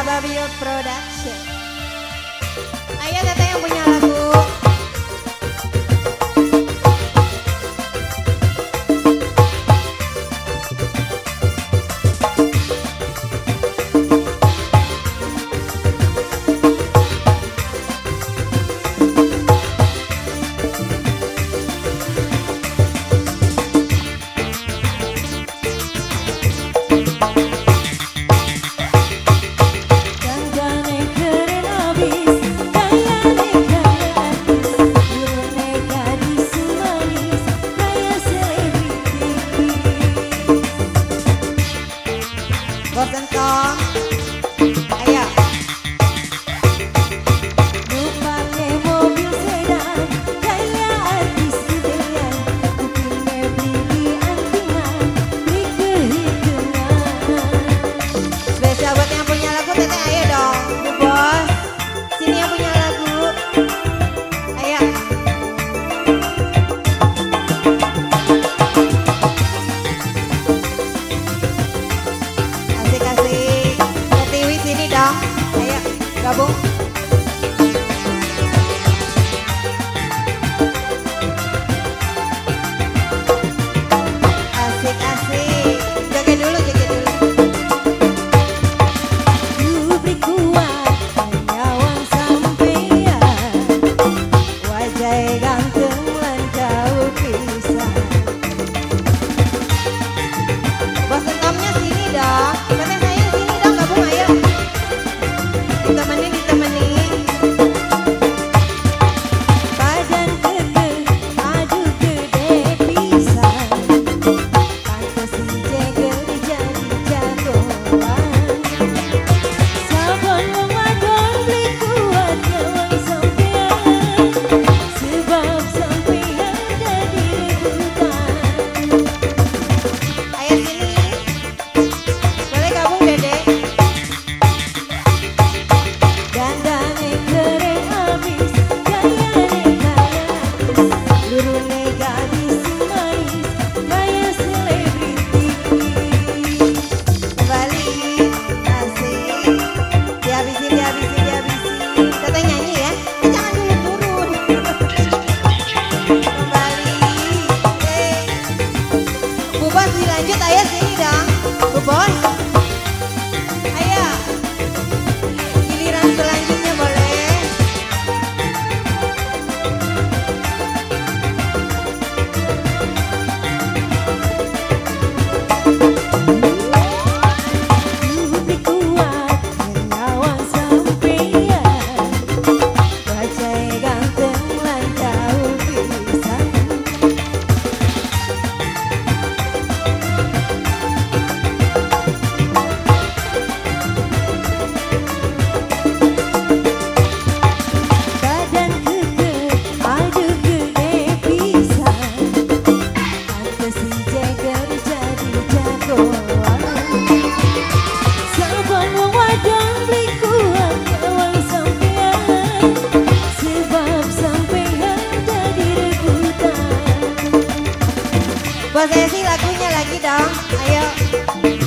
Babio Production. Ayo Tete yang punya lagu. Bosen tong, ayo. Numpangnya mobil sedan, gaya artis ideal, kupingnya beli antingan, beli kehitungan. Spesial buat yang punya lagu Tete, ayo dong, Bu Bos. Sini yang punya lagu, ayo. Asik-asik, Tetiwi sini dong, ayo gabung. Asik-asik, joget dulu, joget dulu. Dubri kuat, nyawang sampean, wajah ganteng lan jauh pisan. Bosen tomnya sini dong, Tete saya sini dong, gabung ayo. Ditemenin, ditemenin. Badan kekeh, aduh gede pisan, pantes si Jagger jadi jagoan. Sabon wong wadon beli kuat nyawang sampean, sebab sampean jadi rebutan. Ayo sini. Boleh gabung Dede. Dandane keren abis, gayane kaya, lurune gadis manis, gaya selebriti. Kembali. Asik. Dihabisin, dihabisin, dihabisin. Tete nyanyi ya. Jangan dulu turun. Kembali. Bu Bos dilanjut, ayo sini dong. Bu Bos. Ayo. Giliran selanjutnya boleh. Dubri kuat, nyawang sampean, wajah ganteng lan jauh pisan. Badan kekeh, aduh gede pisan, pantes si Jagger jadi jagoan. Sabon wong wadon beli kuat nyawang sampean, sebab sampean jadi rebutan. Buat saya sih lagunya lagi dong. Ayo.